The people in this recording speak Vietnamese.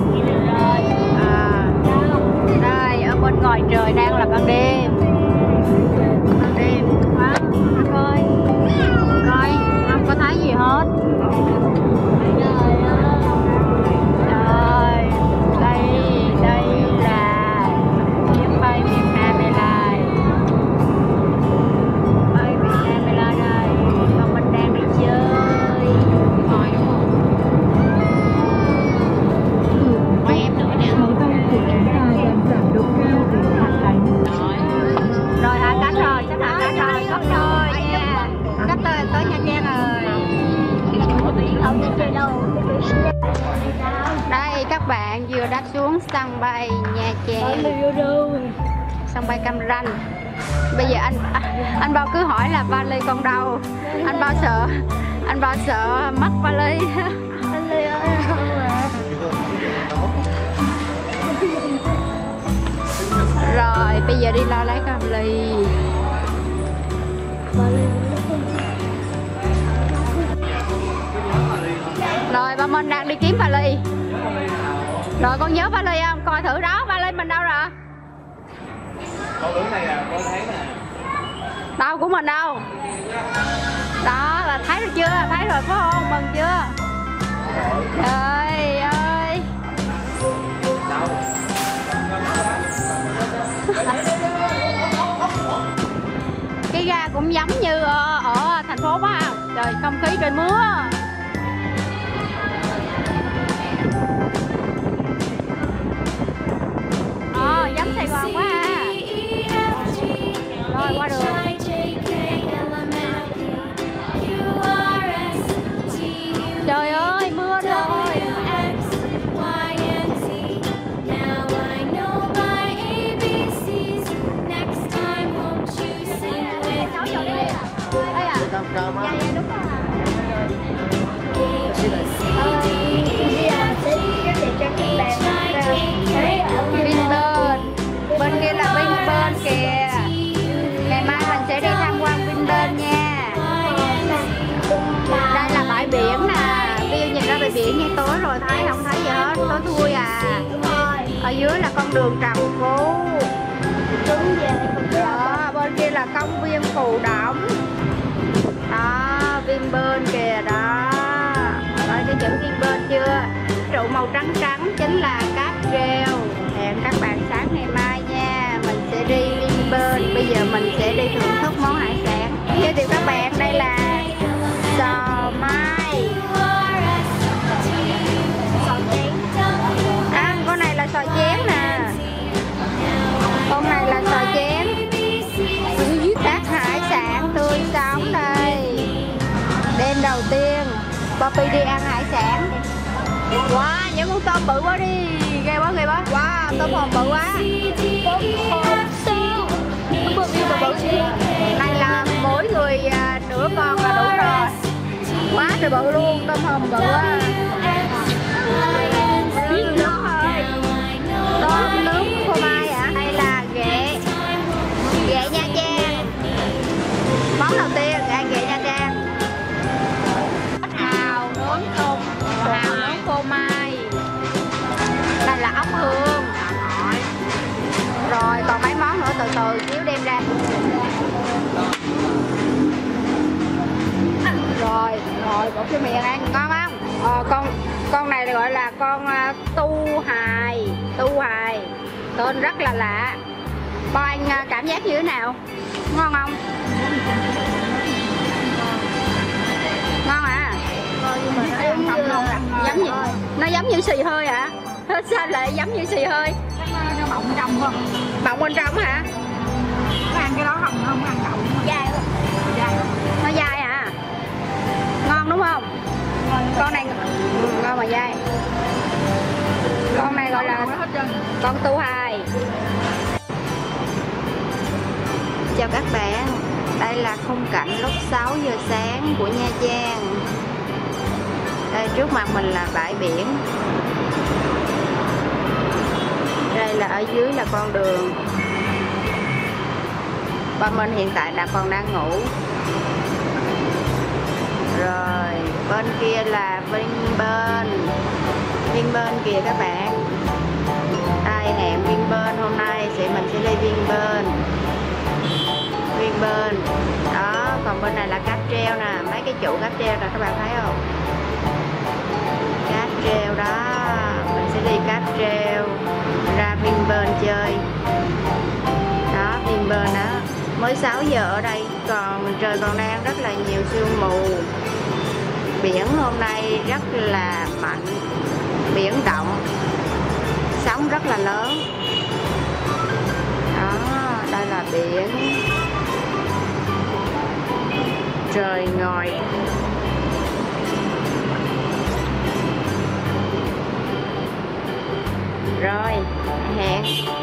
Đây ở bên ngoài trời đang là ban đêm. Ban đêm quá coi không có thấy gì hết. Trời, đây là chuyến bay miền Nam Airlines. Bay miền Nam Airlines đây, còn mình đang đi chơi. Ngồi đúng không? Quay em nữa nè. Rồi hạ cánh rồi, sắp hạ cánh rồi, gấp rồi nha. Gấp tới Nha Trang rồi. Đây các bạn vừa đáp xuống sân bay Nha Trang, sân bay Cam Ranh. Bây giờ anh Bao cứ hỏi là vali con đâu. Anh Bao sợ mất vali. Rồi bây giờ đi lo lấy cái vali. Rồi ba Minh đang đi kiếm vali. Rồi con nhớ vali không? Coi thử đó, vali mình đâu rồi? Con đứng này là con thấy nè. Đâu của mình đâu? Đó là thấy rồi chưa? Thấy rồi phải không? Mừng chưa? Trời ơi. Cái ga cũng giống như ở thành phố quá không? Trời, không khí trời mưa. Giống Sài Gòn quá à. Rồi qua đường. Trời ơi mưa rồi. Bên kia là Vinpearl kìa. Ngày mai mình sẽ đi tham quan Vinpearl nha. Đây là bãi biển nè. View nhìn ra bãi biển như tối rồi thấy không thấy gì hết, tối thui à. Ở dưới là con đường Trần Phú. Đó, bên kia là công viên Phù Đổng. Đó, Vinpearl kìa đó. Rồi cái chữ Vinpearl chưa? Trụ màu trắng trắng chính là cáp treo. Hẹn các bạn sáng ngày mai nha. Mình sẽ đi Vinpearl. Bây giờ mình sẽ đi thưởng thức món hải sản. Giới thiệu các bạn đây là sò mai. Con này là sò chén nè. Con này là sò chén. Các hải sản tươi sống đây. Đêm đầu tiên Poppy đi ăn hải sản. Wow, những con tôm bự quá đi. Ghê quá. Wow, tôm hùm bự quá. Này là mỗi người nửa con là đủ rồi. Quá trời bự luôn, tôm hùm bự quá. Tôm nướng phô mai hả? Đây là ghẹ Nha Trang. Món đầu tiên ghẹ Nha Trang. Hào nướng tôm, hào nướng phô mai. Đây là ốc hương. Rồi còn mấy món nữa từ từ xíu đem ra. Rồi bỏ cái miệng ăn ngon không? Con này gọi là con tu hài. Tên rất là lạ. Bo anh cảm giác như thế nào? Ngon không? Ngon à? Giống như nó giống như xì hơi hả? Sao lại giống như xì hơi? Nó bọng trong không? Bọng bên trong hả? Nó ăn cái đó không ăn đậu. Dai luôn. Nó dai hả? Ngon đúng không? Con này ngon mà dai. Con này gọi là con tu hài. Chào các bạn. Đây là khung cảnh lúc 6 giờ sáng của Nha Trang. Đây trước mặt mình là bãi biển. Đây là ở dưới là con đường. Ba mình hiện tại là còn đang ngủ. Rồi bên kia là Vinpearl. Vinpearl kìa các bạn. Đây hẹn Vinpearl, hôm nay mình sẽ đi Vinpearl đó. Còn bên này là cáp treo nè, mấy cái trụ cáp treo nè, các bạn thấy không? Cáp treo đó, mình sẽ đi cáp treo ra Vinpearl chơi đó. Vinpearl đó, mới 6 giờ ở đây, còn trời còn đang rất là nhiều sương mù. Biển hôm nay rất là mạnh, biển động, sóng rất là lớn đó. Đây là biển, trời ngồi. Rồi hẹn